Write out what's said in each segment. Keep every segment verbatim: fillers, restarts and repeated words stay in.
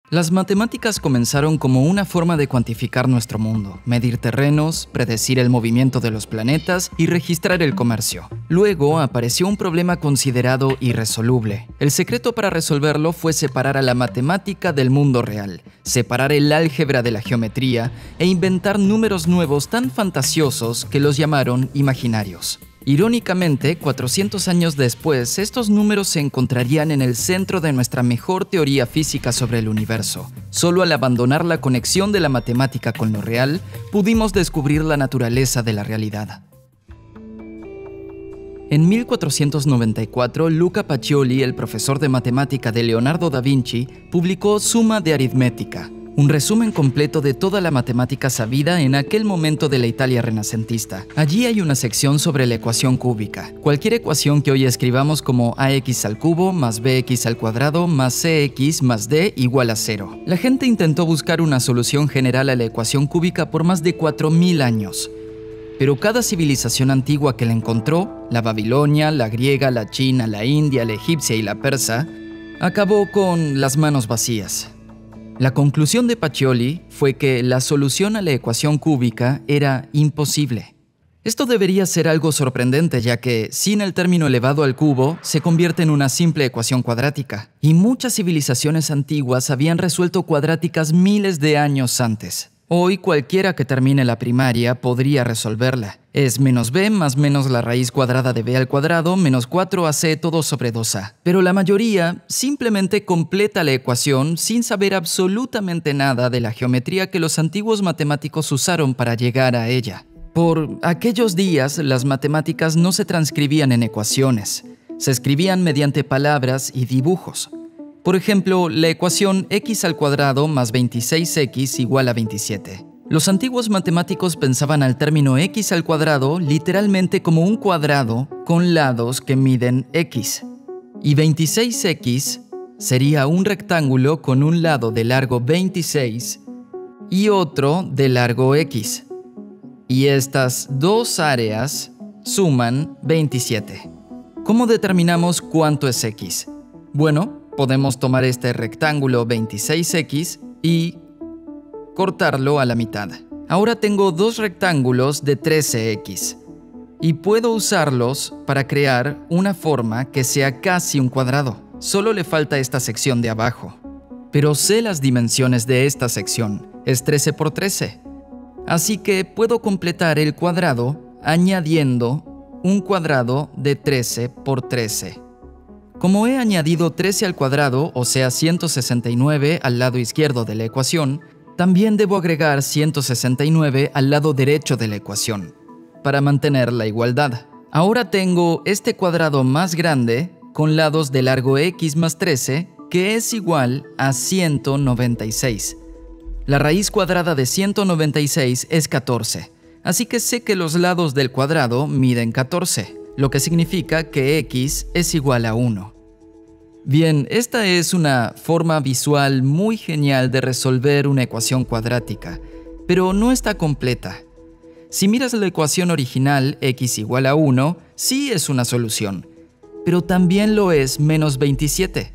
Las matemáticas comenzaron como una forma de cuantificar nuestro mundo, medir terrenos, predecir el movimiento de los planetas y registrar el comercio. Luego apareció un problema considerado irresoluble. El secreto para resolverlo fue separar a la matemática del mundo real, separar el álgebra de la geometría e inventar números nuevos tan fantasiosos que los llamaron imaginarios. Irónicamente, cuatrocientos años después, estos números se encontrarían en el centro de nuestra mejor teoría física sobre el universo. Solo al abandonar la conexión de la matemática con lo real, pudimos descubrir la naturaleza de la realidad. En mil cuatrocientos noventa y cuatro, Luca Pacioli, el profesor de matemática de Leonardo da Vinci, publicó Summa de Aritmetica, un resumen completo de toda la matemática sabida en aquel momento de la Italia renacentista. Allí hay una sección sobre la ecuación cúbica. Cualquier ecuación que hoy escribamos como ax al cubo más bx al cuadrado más cx más d igual a cero. La gente intentó buscar una solución general a la ecuación cúbica por más de cuatro mil años. Pero cada civilización antigua que la encontró, la babilonia, la griega, la china, la india, la egipcia y la persa, acabó con las manos vacías. La conclusión de Pacioli fue que la solución a la ecuación cúbica era imposible. Esto debería ser algo sorprendente, ya que, sin el término elevado al cubo, se convierte en una simple ecuación cuadrática. Y muchas civilizaciones antiguas habían resuelto cuadráticas miles de años antes. Hoy cualquiera que termine la primaria podría resolverla. Es menos b más menos la raíz cuadrada de b al cuadrado menos cuatro a c todo sobre dos a. Pero la mayoría simplemente completa la ecuación sin saber absolutamente nada de la geometría que los antiguos matemáticos usaron para llegar a ella. Por aquellos días, las matemáticas no se transcribían en ecuaciones. Se escribían mediante palabras y dibujos. Por ejemplo, la ecuación x al cuadrado más veintiséis x igual a veintisiete. Los antiguos matemáticos pensaban al término x al cuadrado literalmente como un cuadrado con lados que miden x. Y veintiséis x sería un rectángulo con un lado de largo veintiséis y otro de largo x. Y estas dos áreas suman veintisiete. ¿Cómo determinamos cuánto es x? Bueno, podemos tomar este rectángulo veintiséis x y cortarlo a la mitad. Ahora tengo dos rectángulos de trece x y puedo usarlos para crear una forma que sea casi un cuadrado. Solo le falta esta sección de abajo. Pero sé las dimensiones de esta sección. Es trece por trece. Así que puedo completar el cuadrado añadiendo un cuadrado de trece por trece. Como he añadido trece al cuadrado, o sea ciento sesenta y nueve al lado izquierdo de la ecuación, también debo agregar ciento sesenta y nueve al lado derecho de la ecuación, para mantener la igualdad. Ahora tengo este cuadrado más grande, con lados de largo x más trece, que es igual a ciento noventa y seis. La raíz cuadrada de ciento noventa y seis es catorce, así que sé que los lados del cuadrado miden catorce. Lo que significa que x es igual a uno. Bien, esta es una forma visual muy genial de resolver una ecuación cuadrática, pero no está completa. Si miras la ecuación original, x igual a uno, sí es una solución, pero también lo es menos veintisiete.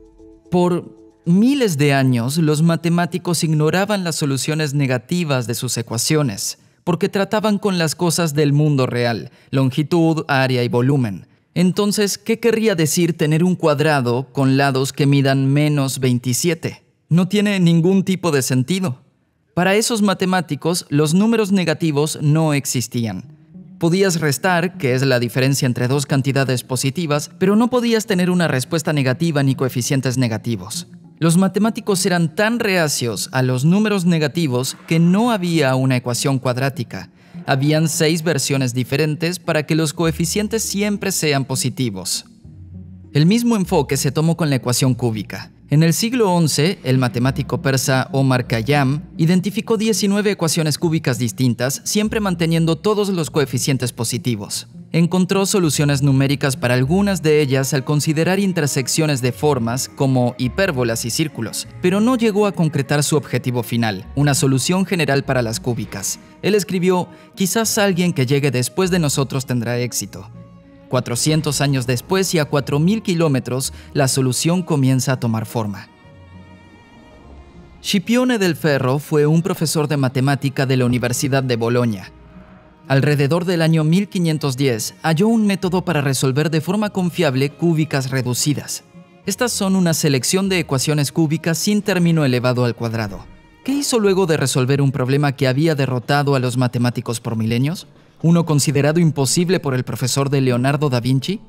Por miles de años, los matemáticos ignoraban las soluciones negativas de sus ecuaciones, porque trataban con las cosas del mundo real, longitud, área y volumen. Entonces, ¿qué querría decir tener un cuadrado con lados que midan menos veintisiete? No tiene ningún tipo de sentido. Para esos matemáticos, los números negativos no existían. Podías restar, que es la diferencia entre dos cantidades positivas, pero no podías tener una respuesta negativa ni coeficientes negativos. Los matemáticos eran tan reacios a los números negativos que no había una ecuación cuadrática. Habían seis versiones diferentes para que los coeficientes siempre sean positivos. El mismo enfoque se tomó con la ecuación cúbica. En el siglo once, el matemático persa Omar Khayyam identificó diecinueve ecuaciones cúbicas distintas, siempre manteniendo todos los coeficientes positivos. Encontró soluciones numéricas para algunas de ellas al considerar intersecciones de formas como hipérbolas y círculos, pero no llegó a concretar su objetivo final, una solución general para las cúbicas. Él escribió: quizás alguien que llegue después de nosotros tendrá éxito. cuatrocientos años después y a cuatro mil kilómetros, la solución comienza a tomar forma. Scipione del Ferro fue un profesor de matemática de la Universidad de Bolonia. Alrededor del año mil quinientos diez, halló un método para resolver de forma confiable cúbicas reducidas. Estas son una selección de ecuaciones cúbicas sin término elevado al cuadrado. ¿Qué hizo luego de resolver un problema que había derrotado a los matemáticos por milenios? ¿Uno considerado imposible por el profesor de Leonardo da Vinci?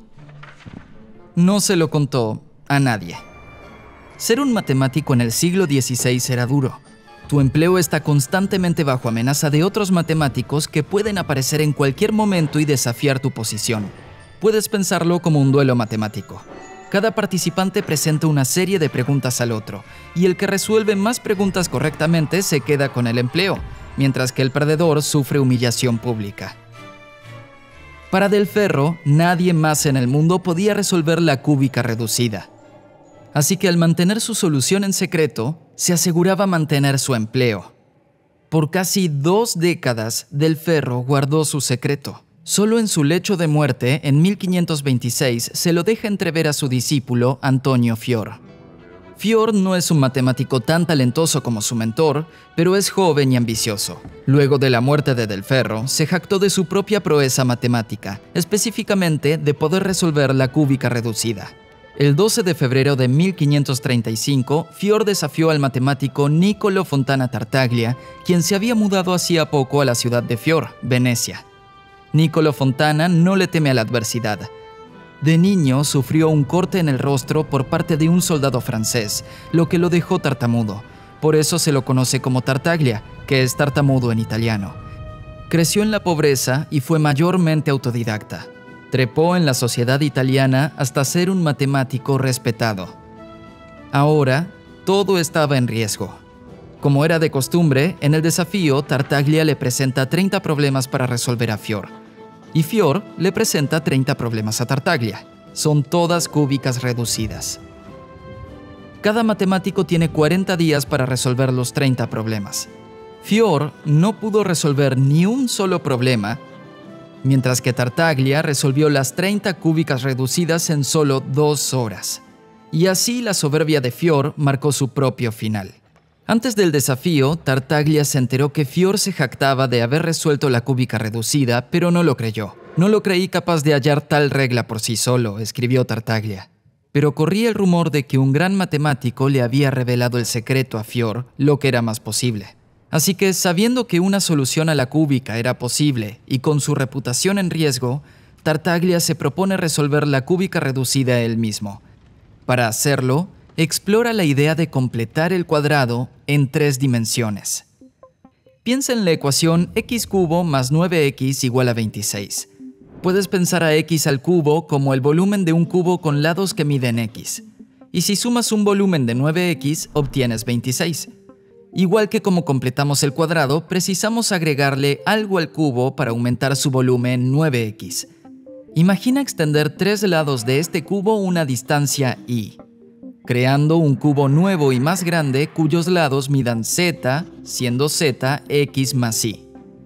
No se lo contó a nadie. Ser un matemático en el siglo dieciséis era duro. Tu empleo está constantemente bajo amenaza de otros matemáticos que pueden aparecer en cualquier momento y desafiar tu posición. Puedes pensarlo como un duelo matemático. Cada participante presenta una serie de preguntas al otro, y el que resuelve más preguntas correctamente se queda con el empleo, mientras que el perdedor sufre humillación pública. Para Del Ferro, nadie más en el mundo podía resolver la cúbica reducida. Así que al mantener su solución en secreto, se aseguraba mantener su empleo. Por casi dos décadas, Del Ferro guardó su secreto. Solo en su lecho de muerte, en mil quinientos veintiséis, se lo deja entrever a su discípulo Antonio Fior. Fior no es un matemático tan talentoso como su mentor, pero es joven y ambicioso. Luego de la muerte de Del Ferro, se jactó de su propia proeza matemática, específicamente de poder resolver la cúbica reducida. El doce de febrero de mil quinientos treinta y cinco, Fior desafió al matemático Niccolò Fontana Tartaglia, quien se había mudado hacía poco a la ciudad de Fior, Venecia. Niccolò Fontana no le teme a la adversidad. De niño sufrió un corte en el rostro por parte de un soldado francés, lo que lo dejó tartamudo. Por eso se lo conoce como Tartaglia, que es tartamudo en italiano. Creció en la pobreza y fue mayormente autodidacta. Trepó en la sociedad italiana hasta ser un matemático respetado. Ahora, todo estaba en riesgo. Como era de costumbre, en el desafío, Tartaglia le presenta treinta problemas para resolver a Fior. Y Fior le presenta treinta problemas a Tartaglia. Son todas cúbicas reducidas. Cada matemático tiene cuarenta días para resolver los treinta problemas. Fior no pudo resolver ni un solo problema, mientras que Tartaglia resolvió las treinta cúbicas reducidas en solo dos horas. Y así la soberbia de Fior marcó su propio final. Antes del desafío, Tartaglia se enteró que Fior se jactaba de haber resuelto la cúbica reducida, pero no lo creyó. No lo creí capaz de hallar tal regla por sí solo, escribió Tartaglia. Pero corría el rumor de que un gran matemático le había revelado el secreto a Fior, lo que era más posible. Así que, sabiendo que una solución a la cúbica era posible y con su reputación en riesgo, Tartaglia se propone resolver la cúbica reducida él mismo. Para hacerlo, explora la idea de completar el cuadrado en tres dimensiones. Piensa en la ecuación x cubo más nueve x igual a veintiséis. Puedes pensar a x al cubo como el volumen de un cubo con lados que miden x. Y si sumas un volumen de nueve x, obtienes veintiséis. Igual que como completamos el cuadrado, precisamos agregarle algo al cubo para aumentar su volumen nueve x. Imagina extender tres lados de este cubo una distancia y, creando un cubo nuevo y más grande cuyos lados midan z, siendo z x más y.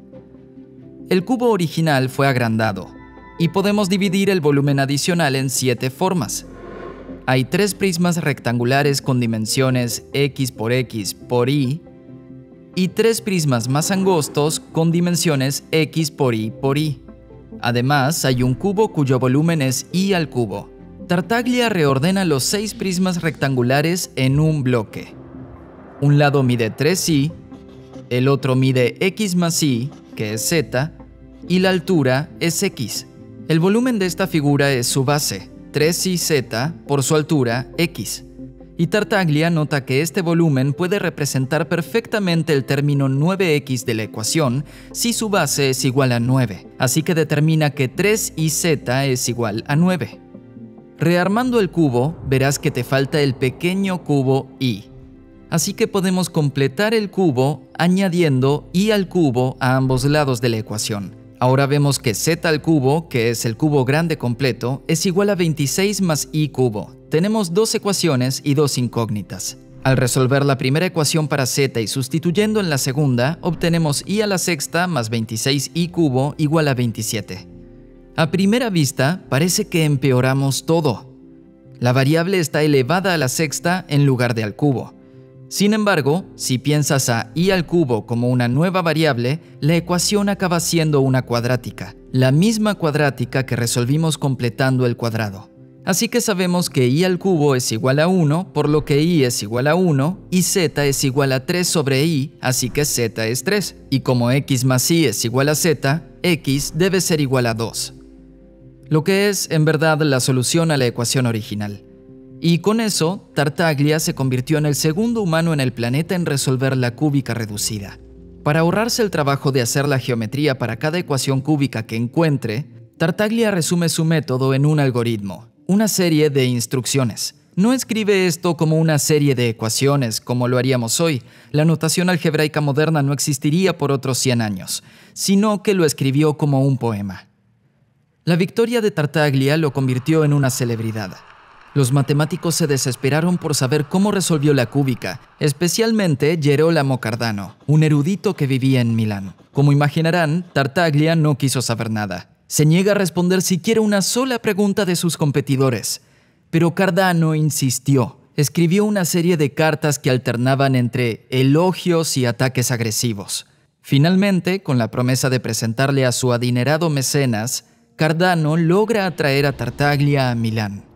El cubo original fue agrandado, y podemos dividir el volumen adicional en siete formas. Hay tres prismas rectangulares con dimensiones x por x por y, y tres prismas más angostos con dimensiones x por y por y. Además, hay un cubo cuyo volumen es y al cubo. Tartaglia reordena los seis prismas rectangulares en un bloque. Un lado mide tres y, el otro mide x más y, que es z, y la altura es x. El volumen de esta figura es su base, tres y z, por su altura, x. Y Tartaglia nota que este volumen puede representar perfectamente el término nueve x de la ecuación si su base es igual a nueve, así que determina que tres y z es igual a nueve. Rearmando el cubo, verás que te falta el pequeño cubo y. Así que podemos completar el cubo añadiendo y al cubo a ambos lados de la ecuación. Ahora vemos que z al cubo, que es el cubo grande completo, es igual a veintiséis más y cubo. Tenemos dos ecuaciones y dos incógnitas. Al resolver la primera ecuación para z y sustituyendo en la segunda, obtenemos y a la sexta más veintiséis y cubo igual a veintisiete. A primera vista, parece que empeoramos todo. La variable está elevada a la sexta en lugar de al cubo. Sin embargo, si piensas a y al cubo como una nueva variable, la ecuación acaba siendo una cuadrática, la misma cuadrática que resolvimos completando el cuadrado. Así que sabemos que y al cubo es igual a uno, por lo que y es igual a uno, y z es igual a tres sobre y, así que z es tres. Y como x más y es igual a z, x debe ser igual a dos. Lo que es, en verdad, la solución a la ecuación original. Y con eso, Tartaglia se convirtió en el segundo humano en el planeta en resolver la cúbica reducida. Para ahorrarse el trabajo de hacer la geometría para cada ecuación cúbica que encuentre, Tartaglia resume su método en un algoritmo, una serie de instrucciones. No escribe esto como una serie de ecuaciones, como lo haríamos hoy. La notación algebraica moderna no existiría por otros cien años, sino que lo escribió como un poema. La victoria de Tartaglia lo convirtió en una celebridad. Los matemáticos se desesperaron por saber cómo resolvió la cúbica, especialmente Gerolamo Cardano, un erudito que vivía en Milán. Como imaginarán, Tartaglia no quiso saber nada. Se niega a responder siquiera una sola pregunta de sus competidores. Pero Cardano insistió. Escribió una serie de cartas que alternaban entre elogios y ataques agresivos. Finalmente, con la promesa de presentarle a su adinerado mecenas, Cardano logra atraer a Tartaglia a Milán.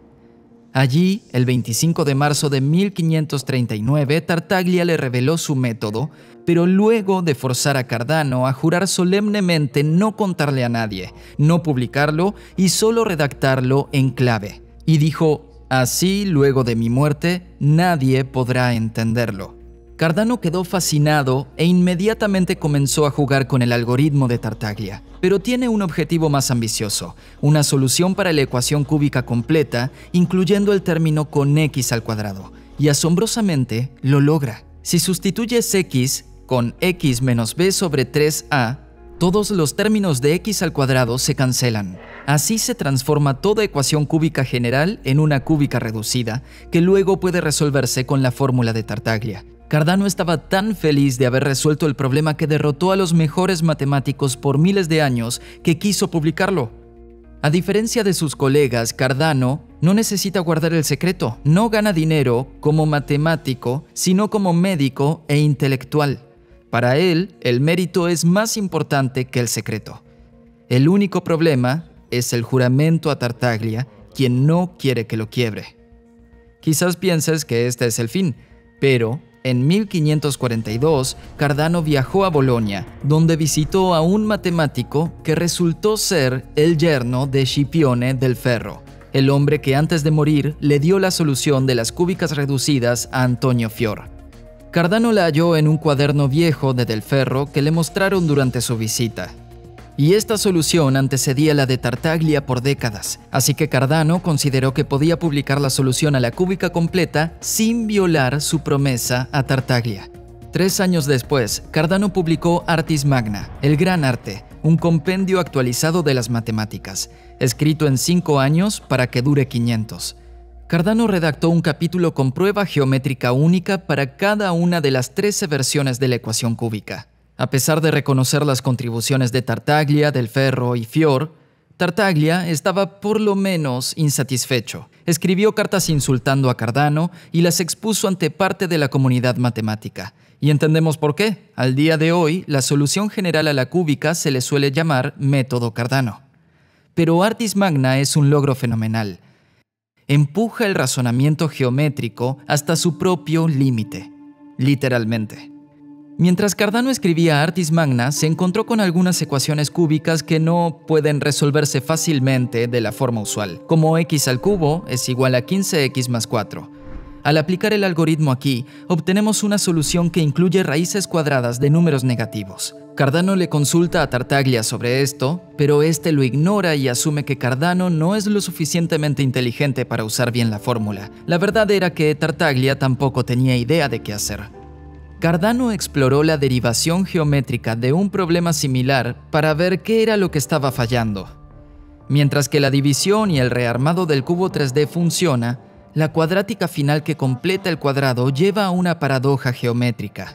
Allí, el veinticinco de marzo de mil quinientos treinta y nueve, Tartaglia le reveló su método, pero luego de forzar a Cardano a jurar solemnemente no contarle a nadie, no publicarlo y solo redactarlo en clave. Y dijo, así, luego de mi muerte, nadie podrá entenderlo. Cardano quedó fascinado e inmediatamente comenzó a jugar con el algoritmo de Tartaglia. Pero tiene un objetivo más ambicioso, una solución para la ecuación cúbica completa, incluyendo el término con x al cuadrado. Y asombrosamente, lo logra. Si sustituyes x con x menos b sobre tres a, todos los términos de x al cuadrado se cancelan. Así se transforma toda ecuación cúbica general en una cúbica reducida, que luego puede resolverse con la fórmula de Tartaglia. Cardano estaba tan feliz de haber resuelto el problema que derrotó a los mejores matemáticos por miles de años que quiso publicarlo. A diferencia de sus colegas, Cardano no necesita guardar el secreto, no gana dinero como matemático, sino como médico e intelectual. Para él, el mérito es más importante que el secreto. El único problema es el juramento a Tartaglia, quien no quiere que lo quiebre. Quizás pienses que este es el fin, pero en mil quinientos cuarenta y dos, Cardano viajó a Bolonia, donde visitó a un matemático que resultó ser el yerno de Scipione del Ferro, el hombre que antes de morir le dio la solución de las cúbicas reducidas a Antonio Fior. Cardano la halló en un cuaderno viejo de Del Ferro que le mostraron durante su visita. Y esta solución antecedía la de Tartaglia por décadas, así que Cardano consideró que podía publicar la solución a la cúbica completa sin violar su promesa a Tartaglia. Tres años después, Cardano publicó Artis Magna, el Gran Arte, un compendio actualizado de las matemáticas, escrito en cinco años para que dure quinientos. Cardano redactó un capítulo con prueba geométrica única para cada una de las trece versiones de la ecuación cúbica. A pesar de reconocer las contribuciones de Tartaglia, Del Ferro y Fior, Tartaglia estaba por lo menos insatisfecho. Escribió cartas insultando a Cardano y las expuso ante parte de la comunidad matemática. Y entendemos por qué. Al día de hoy, la solución general a la cúbica se le suele llamar método Cardano. Pero Artis Magna es un logro fenomenal. Empuja el razonamiento geométrico hasta su propio límite, literalmente. Mientras Cardano escribía Artis Magna, se encontró con algunas ecuaciones cúbicas que no pueden resolverse fácilmente de la forma usual, como x al cubo es igual a quince x más cuatro. Al aplicar el algoritmo aquí, obtenemos una solución que incluye raíces cuadradas de números negativos. Cardano le consulta a Tartaglia sobre esto, pero este lo ignora y asume que Cardano no es lo suficientemente inteligente para usar bien la fórmula. La verdad era que Tartaglia tampoco tenía idea de qué hacer. Cardano exploró la derivación geométrica de un problema similar para ver qué era lo que estaba fallando. Mientras que la división y el rearmado del cubo tres D funciona, la cuadrática final que completa el cuadrado lleva a una paradoja geométrica.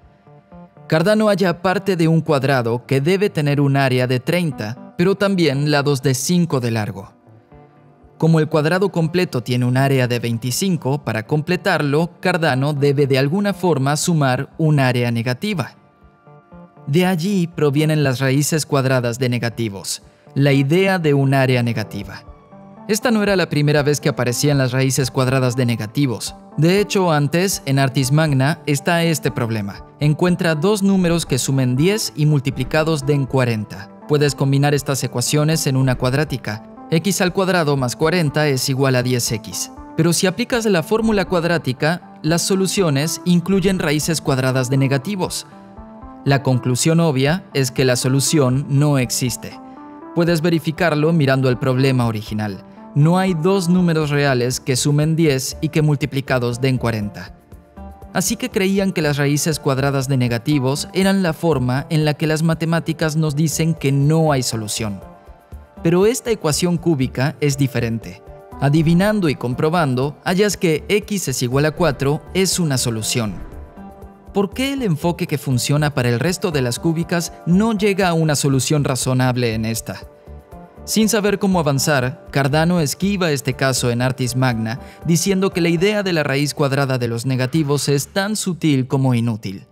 Cardano halla parte de un cuadrado que debe tener un área de treinta, pero también lados de cinco de largo. Como el cuadrado completo tiene un área de veinticinco, para completarlo, Cardano debe de alguna forma sumar un área negativa. De allí provienen las raíces cuadradas de negativos, la idea de un área negativa. Esta no era la primera vez que aparecían las raíces cuadradas de negativos. De hecho, antes, en Artis Magna, está este problema. Encuentra dos números que sumen diez y multiplicados den cuarenta. Puedes combinar estas ecuaciones en una cuadrática. X al cuadrado más cuarenta es igual a diez equis. Pero si aplicas la fórmula cuadrática, las soluciones incluyen raíces cuadradas de negativos. La conclusión obvia es que la solución no existe. Puedes verificarlo mirando el problema original. No hay dos números reales que sumen diez y que multiplicados den cuarenta. Así que creían que las raíces cuadradas de negativos eran la forma en la que las matemáticas nos dicen que no hay solución. Pero esta ecuación cúbica es diferente. Adivinando y comprobando, hallas que x es igual a cuatro es una solución. ¿Por qué el enfoque que funciona para el resto de las cúbicas no llega a una solución razonable en esta? Sin saber cómo avanzar, Cardano esquiva este caso en Artis Magna, diciendo que la idea de la raíz cuadrada de los negativos es tan sutil como inútil.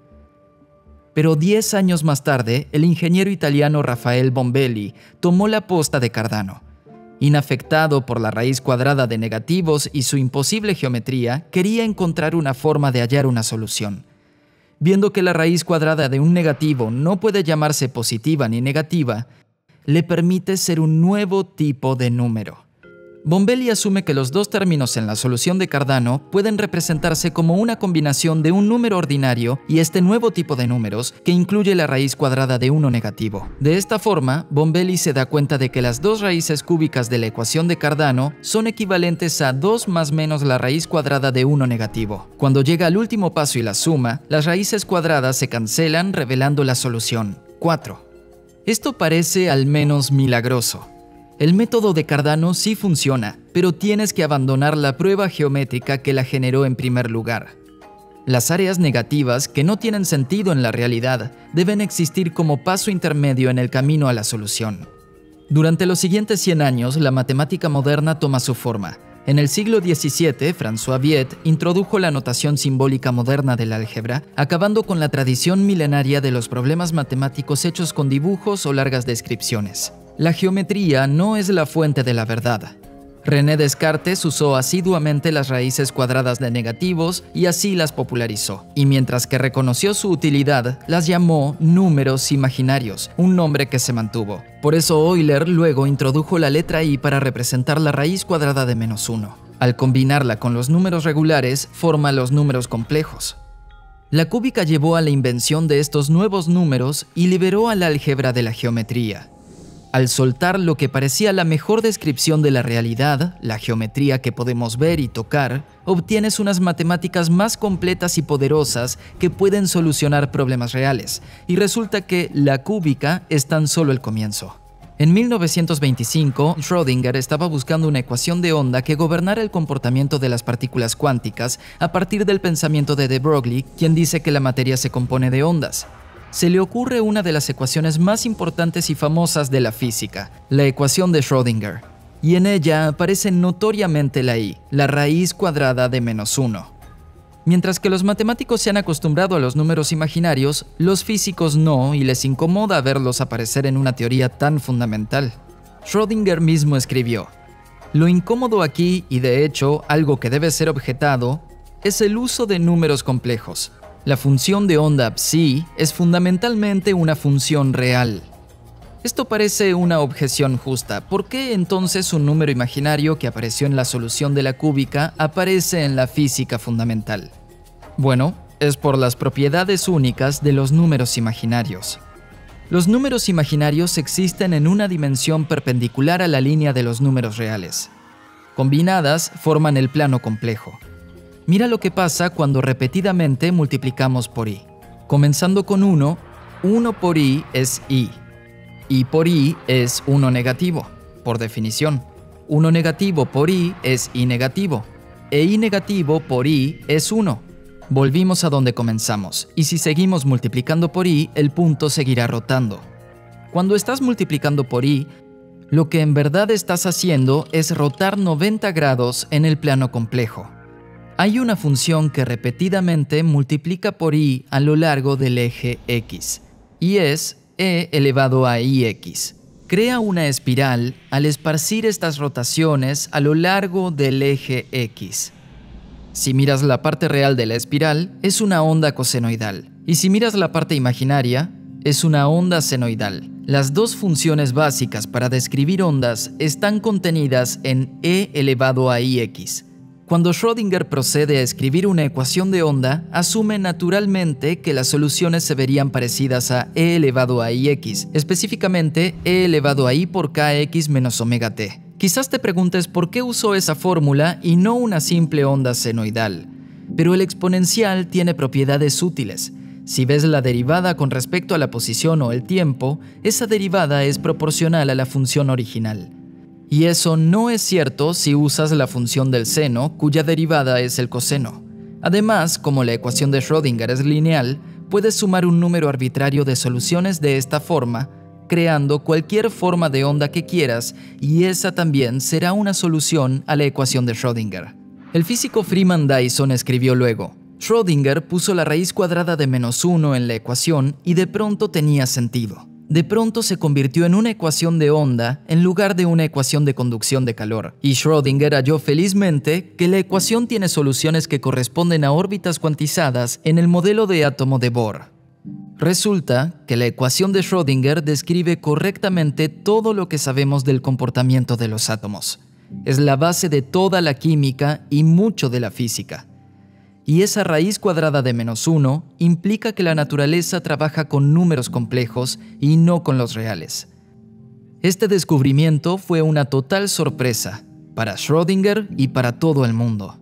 Pero diez años más tarde, el ingeniero italiano Raffaele Bombelli tomó la posta de Cardano. Inafectado por la raíz cuadrada de negativos y su imposible geometría, quería encontrar una forma de hallar una solución. Viendo que la raíz cuadrada de un negativo no puede llamarse positiva ni negativa, le permite ser un nuevo tipo de número. Bombelli asume que los dos términos en la solución de Cardano pueden representarse como una combinación de un número ordinario y este nuevo tipo de números que incluye la raíz cuadrada de uno negativo. De esta forma, Bombelli se da cuenta de que las dos raíces cúbicas de la ecuación de Cardano son equivalentes a dos más menos la raíz cuadrada de uno negativo. Cuando llega al último paso y la suma, las raíces cuadradas se cancelan revelando la solución, cuatro. Esto parece al menos milagroso. El método de Cardano sí funciona, pero tienes que abandonar la prueba geométrica que la generó en primer lugar. Las áreas negativas, que no tienen sentido en la realidad, deben existir como paso intermedio en el camino a la solución. Durante los siguientes cien años, la matemática moderna toma su forma. En el siglo diecisiete, François Viet introdujo la notación simbólica moderna del álgebra, acabando con la tradición milenaria de los problemas matemáticos hechos con dibujos o largas descripciones. La geometría no es la fuente de la verdad. René Descartes usó asiduamente las raíces cuadradas de negativos y así las popularizó. Y mientras que reconoció su utilidad, las llamó números imaginarios, un nombre que se mantuvo. Por eso Euler luego introdujo la letra i para representar la raíz cuadrada de menos uno. Al combinarla con los números regulares, forma los números complejos. La cúbica llevó a la invención de estos nuevos números y liberó al álgebra de la geometría. Al soltar lo que parecía la mejor descripción de la realidad, la geometría que podemos ver y tocar, obtienes unas matemáticas más completas y poderosas que pueden solucionar problemas reales, y resulta que la cúbica es tan solo el comienzo. En mil novecientos veinticinco, Schrödinger estaba buscando una ecuación de onda que gobernara el comportamiento de las partículas cuánticas a partir del pensamiento de de Broglie, quien dice que la materia se compone de ondas. Se le ocurre una de las ecuaciones más importantes y famosas de la física, la ecuación de Schrödinger, y en ella aparece notoriamente la i, la raíz cuadrada de menos uno. Mientras que los matemáticos se han acostumbrado a los números imaginarios, los físicos no, y les incomoda verlos aparecer en una teoría tan fundamental. Schrödinger mismo escribió: "Lo incómodo aquí, y de hecho algo que debe ser objetado, es el uso de números complejos. La función de onda psi es fundamentalmente una función real". Esto parece una objeción justa. ¿Por qué entonces un número imaginario que apareció en la solución de la cúbica aparece en la física fundamental? Bueno, es por las propiedades únicas de los números imaginarios. Los números imaginarios existen en una dimensión perpendicular a la línea de los números reales. Combinadas, forman el plano complejo. Mira lo que pasa cuando repetidamente multiplicamos por i. Comenzando con uno, uno por i es i. I por i es uno negativo, por definición. uno negativo por i es i negativo. E i negativo por i es uno. Volvimos a donde comenzamos, y si seguimos multiplicando por i, el punto seguirá rotando. Cuando estás multiplicando por i, Lo que en verdad estás haciendo es rotar noventa grados en el plano complejo. Hay una función que repetidamente multiplica por i a lo largo del eje X, y es e elevado a ix. Crea una espiral al esparcir estas rotaciones a lo largo del eje X. Si miras la parte real de la espiral, es una onda cosenoidal, y si miras la parte imaginaria, es una onda senoidal. Las dos funciones básicas para describir ondas están contenidas en e elevado a ix. Cuando Schrödinger procede a escribir una ecuación de onda, asume naturalmente que las soluciones se verían parecidas a e elevado a ix, específicamente e elevado a i por kx menos omega t. Quizás te preguntes por qué usó esa fórmula y no una simple onda senoidal, pero el exponencial tiene propiedades útiles. Si ves la derivada con respecto a la posición o el tiempo, esa derivada es proporcional a la función original. Y eso no es cierto si usas la función del seno, cuya derivada es el coseno. Además, como la ecuación de Schrödinger es lineal, puedes sumar un número arbitrario de soluciones de esta forma, creando cualquier forma de onda que quieras, y esa también será una solución a la ecuación de Schrödinger. El físico Freeman Dyson escribió luego: Schrödinger puso la raíz cuadrada de menos uno en la ecuación y de pronto tenía sentido. De pronto se convirtió en una ecuación de onda en lugar de una ecuación de conducción de calor. Y Schrödinger halló felizmente que la ecuación tiene soluciones que corresponden a órbitas cuantizadas en el modelo de átomo de Bohr. Resulta que la ecuación de Schrödinger describe correctamente todo lo que sabemos del comportamiento de los átomos. Es la base de toda la química y mucho de la física. Y esa raíz cuadrada de menos uno implica que la naturaleza trabaja con números complejos y no con los reales. Este descubrimiento fue una total sorpresa para Schrödinger y para todo el mundo.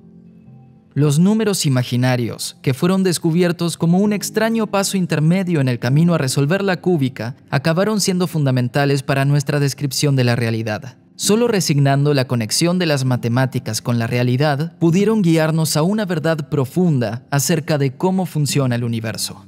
Los números imaginarios, que fueron descubiertos como un extraño paso intermedio en el camino a resolver la cúbica, acabaron siendo fundamentales para nuestra descripción de la realidad. Solo resignando la conexión de las matemáticas con la realidad, pudieron guiarnos a una verdad profunda acerca de cómo funciona el universo.